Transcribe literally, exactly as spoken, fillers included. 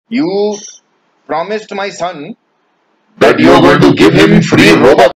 You promised my son that you are going to give him free robot